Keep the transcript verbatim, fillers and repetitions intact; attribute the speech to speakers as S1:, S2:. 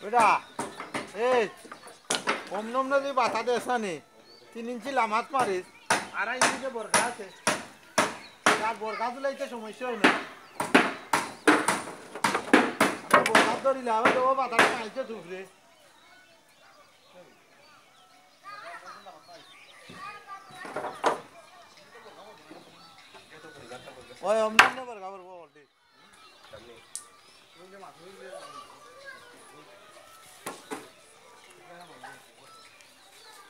S1: বেটা এই কম নম না তুই বাতা দেশ নি তিন ইঞ্চি লামাত মারিস আড়াই ইঞ্চি বরখা আছে আর বরখা তুলাইতে সমস্যা হয় না বরখা ধরিলে আবার ও বাতাটা মাইছে ঢুকরে ওই অমন বরখা বরখা